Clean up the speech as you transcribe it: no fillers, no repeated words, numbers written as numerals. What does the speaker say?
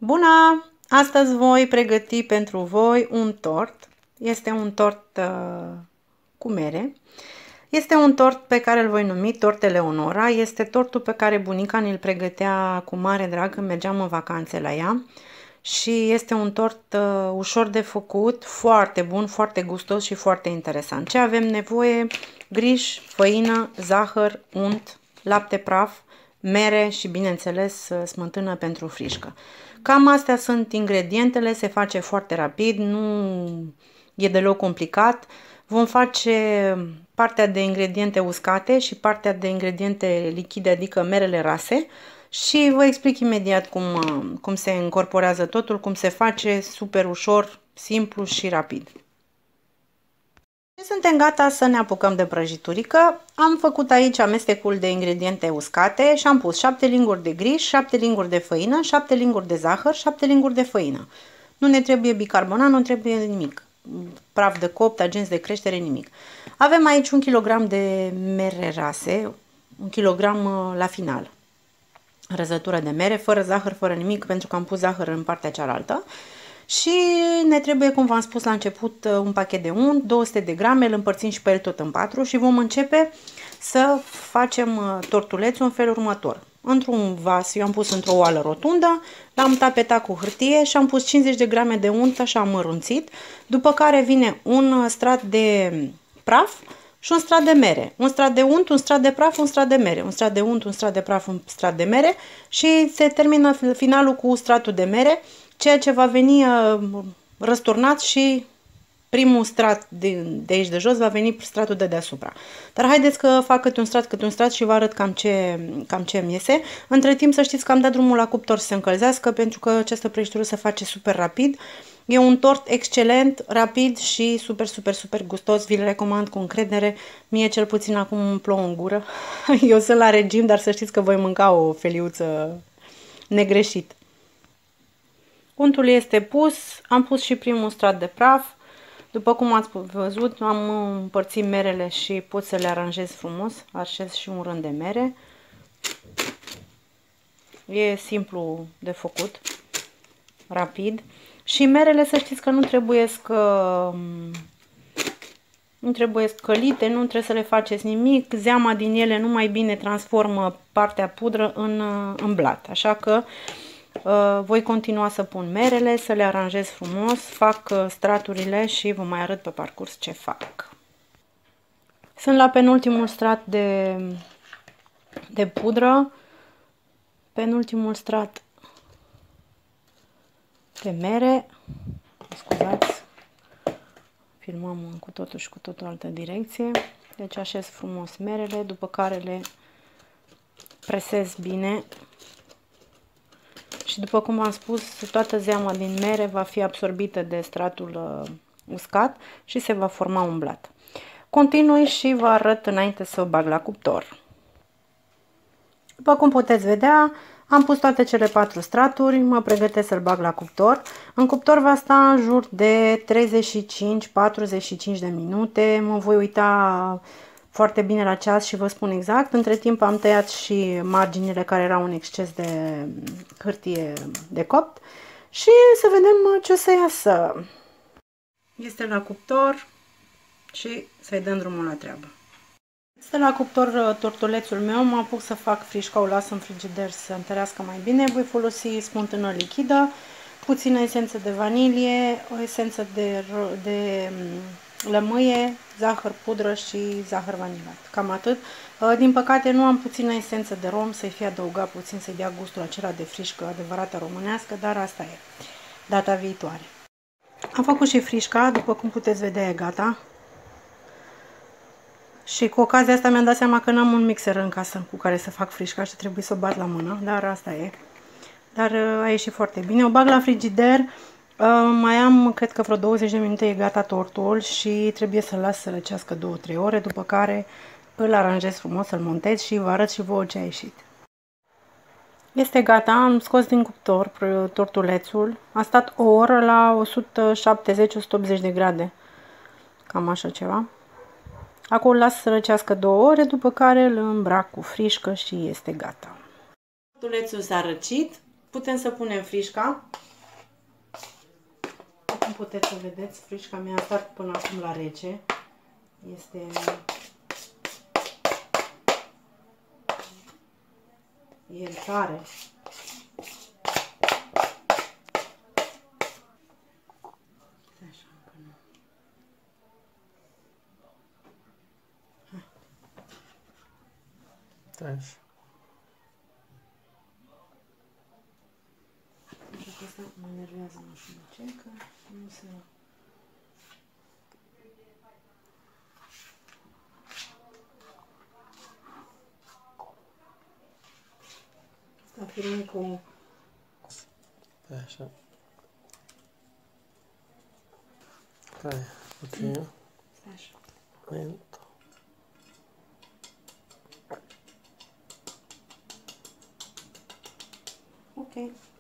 Bună! Astăzi voi pregăti pentru voi un tort. Este un tort cu mere. Este un tort pe care îl voi numi tort Eleonora. Este tortul pe care bunica ne-l pregătea cu mare drag când mergeam în vacanțe la ea. Și este un tort ușor de făcut, foarte bun, foarte gustos și foarte interesant. Ce avem nevoie? Griji, făină, zahăr, unt, lapte praf, mere și, bineînțeles, smântână pentru frișcă. Cam astea sunt ingredientele, se face foarte rapid, nu e deloc complicat. Vom face partea de ingrediente uscate și partea de ingrediente lichide, adică merele rase. Și vă explic imediat cum se încorporează totul, cum se face, super ușor, simplu și rapid. Suntem gata să ne apucăm de prăjiturică. Am făcut aici amestecul de ingrediente uscate și am pus 7 linguri de grij, 7 linguri de făină, 7 linguri de zahăr, 7 linguri de făină. Nu ne trebuie bicarbonat, nu trebuie nimic. Praf de copt, agenți de creștere, nimic. Avem aici 1 kg de mere rase, 1 kg la final. Răzătură de mere, fără zahăr, fără nimic, pentru că am pus zahăr în partea cealaltă. Și ne trebuie, cum v-am spus la început, un pachet de unt, 200 de grame, îl împărțim și pe el tot în 4 și vom începe să facem tortulețul în felul următor. Într-un vas, eu am pus într-o oală rotundă, l-am tapetat cu hârtie și am pus 50 de grame de unt, așa am mărunțit, după care vine un strat de praf și un strat de mere. Un strat de unt, un strat de praf, un strat de mere. Un strat de unt, un strat de praf, un strat de mere și se termină finalul cu stratul de mere, ceea ce va veni răsturnat și primul strat de aici de jos va veni stratul de deasupra. Dar haideți că fac câte un strat și vă arăt cam ce îmi iese. Între timp să știți că am dat drumul la cuptor să se încălzească, pentru că această prăjitură se face super rapid. E un tort excelent, rapid și super gustos. Vi-l recomand cu încredere. Mie cel puțin acum îmi plouă în gură. Eu sunt la regim, dar să știți că voi mânca o feliuță negreșit. Untul este pus, am pus și primul strat de praf. După cum ați văzut, am împărțit merele și pot să le aranjez frumos. Așez și un rând de mere. E simplu de făcut, rapid. Și merele, să știți că nu trebuie călite, nu trebuie să le faceți nimic. Zeama din ele nu mai bine transformă partea pudră în blat. Așa că voi continua să pun merele, să le aranjez frumos, fac straturile și vă mai arăt pe parcurs ce fac. Sunt la penultimul strat de pudră, penultimul strat de mere. Scuzați, filmăm cu totul și cu totul altă direcție. Deci așez frumos merele, după care le presez bine. Și după cum am spus, toată zeama din mere va fi absorbită de stratul uscat și se va forma un blat. Continui și vă arăt înainte să o bag la cuptor. După cum puteți vedea, am pus toate cele 4 straturi, mă pregătesc să-l bag la cuptor. În cuptor va sta în jur de 35-45 de minute. Mă voi uita foarte bine la ceas și vă spun exact. Între timp am tăiat și marginile care erau în exces de hârtie de copt și să vedem ce o să iasă. Este la cuptor și să-i dăm drumul la treabă. Este la cuptor tortulețul meu, mă apuc să fac frișca, o las în frigider să întărească mai bine. Voi folosi smântână lichidă, puțină esență de vanilie, o esență de lămâie, zahăr pudră și zahăr vanilat. Cam atât. Din păcate nu am puțină esență de rom, să-i fie adăugat puțin, să-i dea gustul acela de frișcă adevărată românească, dar asta e, data viitoare. Am făcut și frișca, după cum puteți vedea e gata. Și cu ocazia asta mi-am dat seama că n-am un mixer în casă cu care să fac frișca și trebuie să o bat la mână, dar asta e. Dar a ieșit foarte bine. O bag la frigider. Mai am, cred că vreo 20 de minute e gata tortul și trebuie să-l las să răcească 2-3 ore, după care îl aranjez frumos, îl montez și vă arăt și vouă ce a ieșit. Este gata, am scos din cuptor tortulețul. A stat o oră la 170-180 de grade, cam așa ceva. Acum îl las să răcească 2 ore, după care îl îmbrac cu frișcă și este gata. Tortulețul s-a răcit. putem să punem frișca. Cum puteți să vedeți, frișca mea a stat până acum la rece. E tare. Așa, încă nu. Așa. Așa că asta mă enervează, nu știu de ce, că nu se... Asta filmul cu... Așa. Stai, puțin. Stai așa. Lento. Ok.